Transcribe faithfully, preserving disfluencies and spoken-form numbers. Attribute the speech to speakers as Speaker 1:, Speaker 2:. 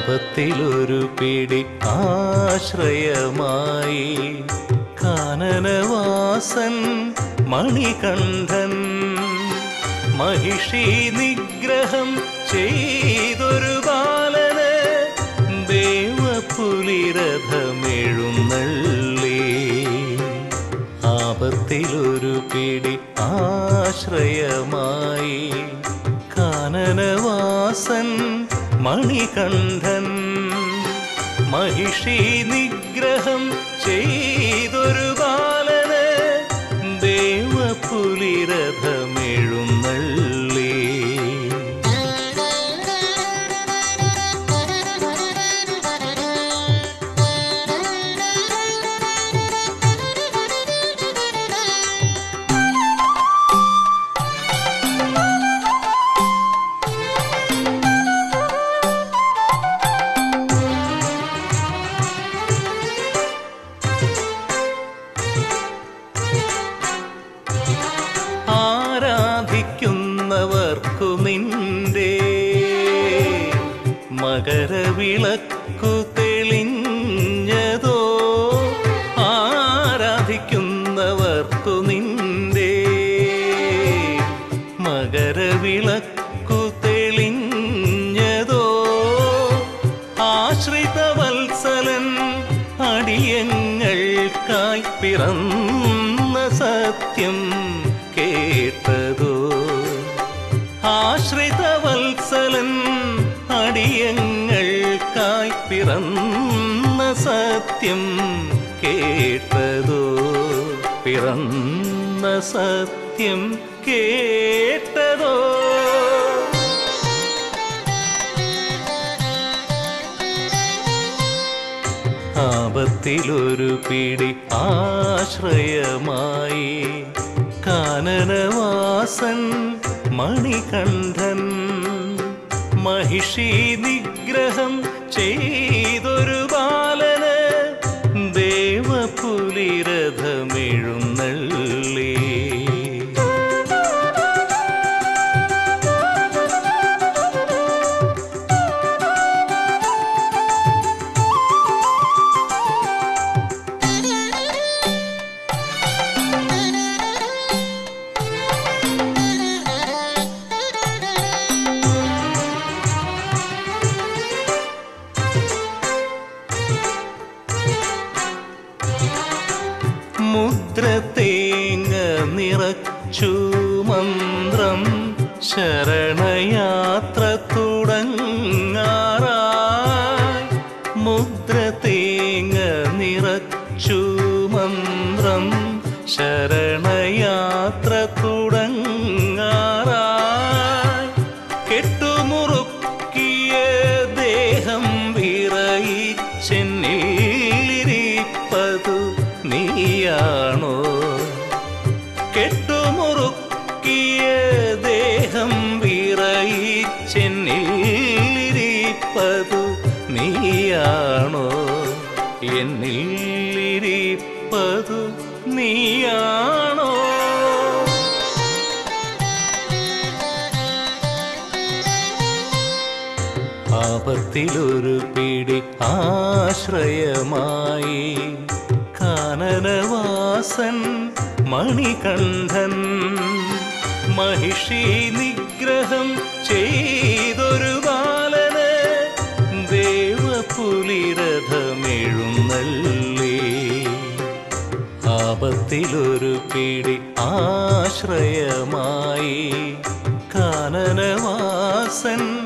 Speaker 1: ആപത്തിലൊരു പിടി ആശ്രയമായി കാനനവാസൻ മണികണ്ഠൻ മഹിഷി നിഗ്രഹം ചെയ്തൊരു ബാലന് ദേവപുലിരഥമെഴുന്നള്ളി. ആപത്തിലൊരു പിടി ആശ്രയമായി കാനനവാസൻ മണികണ്ഠൻ മഹിഷി നിഗ്രഹം ചെയ്തൊരു ബാലന് ദേവപുലിരഥമെഴുന്നള്ളി. ആരാധിക്കുന്നവർക്കു നിന്റെ മകരവിളക്കു തെളിഞ്ഞതോ, ആരാധിക്കുന്നവർക്കു നിന്റെ മകരവിളക്കു തെളിഞ്ഞതോ, ആശ്രിതവത്സലൻ അടിയങ്ങൾക്കായി പിറന്ന സത്യം കേട്ടതോ, ആശ്രിതവത്സലൻ അടിയങ്ങൾക്കായി പിറന്ന സത്യം കേട്ടതോ, പിറന്ന സത്യം കേട്ടതോ. ആപത്തിലൊരു പിടി ആശ്രയമായി കാനനവാസൻ മണികണ്ഠൻ മഹിഷി നിഗ്രഹം ചെയ്തൊരു ബാലന് ദേവപുലിരഥമെഴുന്നള്ളി. മുദ്രതേങ്ങ നിറച്ചു മന്ത്രം ശരണയാത്ര തുടങ്ങാറായി. മുദ്രതേങ്ങ നിറച്ചു മന്ത്രം ശരണയാത്ര തുടങ്ങാറായി. കെട്ടുമുറുക്കിയ ദേഹം വിറയിച്ചെന്നിരിപ്പതു നീയാണോ, കെട്ടുമുറുക്കിയ ദേഹം വിറയിച്ചെന്നിരിപ്പതു നീയാണോ, എന്നിരിപ്പതു നീയാണോ. ആപത്തിലൊരു പിടി ആശ്രയമായി കാനനവാസൻ മണികണ്ഠൻ മഹിഷി നിഗ്രഹം ചെയ്തൊരു ബാലന് ദേവപുലിരഥമെഴുന്നള്ളി. ആപത്തിലൊരു പിടി ആശ്രയമായി കാനനവാസൻ